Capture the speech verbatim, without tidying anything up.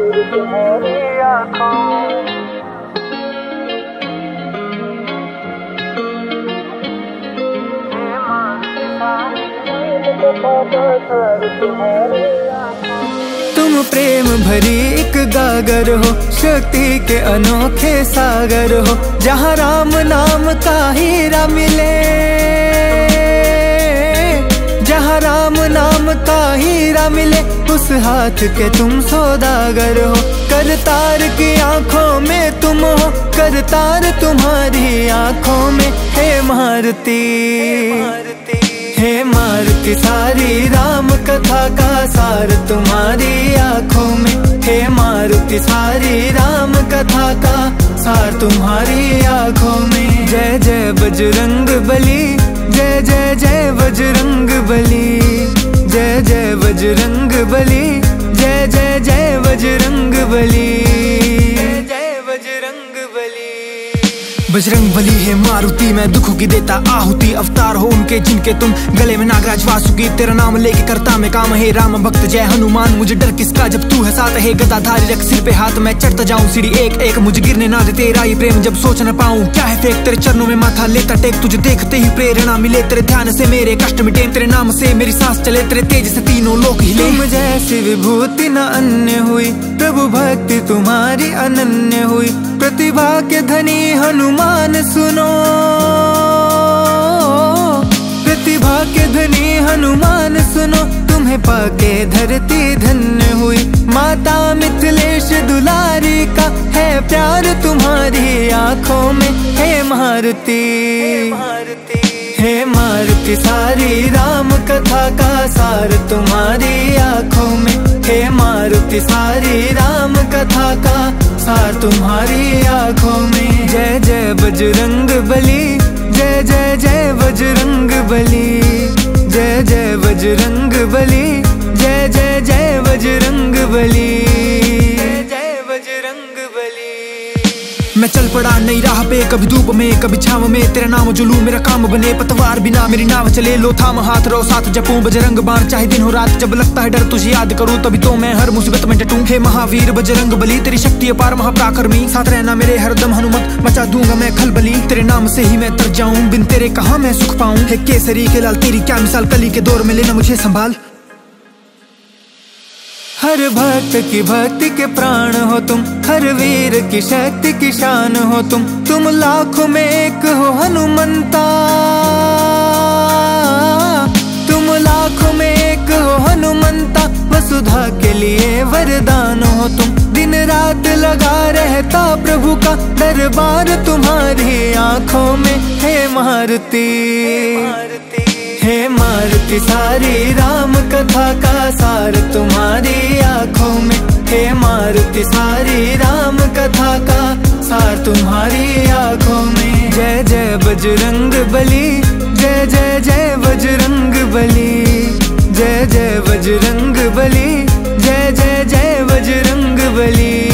तुम प्रेम भरी एक गागर हो, शक्ति के अनोखे सागर हो, जहाँ राम नाम का हीरा मिले, जहाँ राम नाम का हीरा मिले, उस हाथ के तुम सौदागर हो। करतार की आंखों में तुम हो, करतार तुम्हारी आंखों में, हे मारुति, हे मारुति सारी राम कथा का सार तुम्हारी आंखों में, हे मारुति सारी राम कथा का सार तुम्हारी आंखों में। जय जय बजरंग बली, जय जय जय बजरंग बली, जय जय बजरंग बली, जय जय जय बजरंग बली, जय जय बजरंग बली। बजरंग बली है मारुति, मैं दुखों की देता आहुति, अवतार हो उनके जिनके तुम गले में नागराज वासुकी, तेरा नाम लेके करता मैं काम, है राम भक्त जय हनुमान, मुझे डर किसका जब तू है साथ, है गदाधारी रख सिर पे हाथ, मैं चढ़ता जाऊं सीढ़ी एक एक, मुझे गिरने ना दे तेरा ये प्रेम, जब सोच न पाऊं क्या है फेक, तेरे चरणों में माथा लेता टेक, तुझे देखते ही प्रेरणा मिले, तेरे ध्यान से मेरे कष्ट मिटे, तेरे नाम से मेरी सांस चले, तेरे तेज से तीनों लोक हिले। तुम जैसी विभूति न अन्य हुई, प्रभु भक्ति तुम्हारी अनन्य हुई, प्रतिभा के धनी हनुमान सुनो, प्रतिभा के धनी हनुमान सुनो, तुम्हें पाके धरती धन्य हुई। माता मिथिलेश दुलारी का है प्यार तुम्हारी आंखों में, हे मारुति, हे मारुति सारी राम कथा का सार तुम्हारी आंखों में, हे मारुति सारी राम कथा का सार तुम्हारी आंखों में। जय जय बजरंग बली, जय जय जय बजरंग बली, जय जय बजरंग बली, जय जय जय बजरंग बली, जय जय बजरंग बली। मैं चल पड़ा नई राह पे, कभी धूप में कभी छाव में, तेरा नाम जो लूं मेरा काम बने, पतवार बिना मेरी नाव चले, लो थाम हाथ रो साथ जपूं बजरंग बाण, चाहे दिन हो रात जब लगता है डर तुझे याद करूं, तभी तो मैं हर मुसीबत में डटूं। हे महावीर बजरंग बली, तेरी शक्ति अपार महापराक्रमी, साथ रहना मेरे हरदम हनुमत, मचा दूंगा मैं खलबली, तेरे नाम से ही मैं तर जाऊं, बिन तेरे कहां मैं सुख पाऊं। हे केसरी के लाल तेरी क्या मिसाल, कली के दौर में लेना मुझे संभाल। हर भक्त की भक्ति के प्राण हो तुम, हर वीर की शक्ति की शान हो तुम, तुम लाखों में एक हो हनुमंता, तुम लाखों में एक हो हनुमंता, वसुधा के लिए वरदान हो तुम, दिन रात लगा रहता प्रभु का दरबार तुम्हारी आंखों में, हे मारुति, हे मारुति सारी राम कथा का सार तुम्हारी आंखों में, हे मारुति सारी राम कथा का सार तुम्हारी आंखों में। जय जय बजरंग बली, जय जय जय बजरंग बली, जय जय बजरंग बली, जय जय जय बजरंग बली।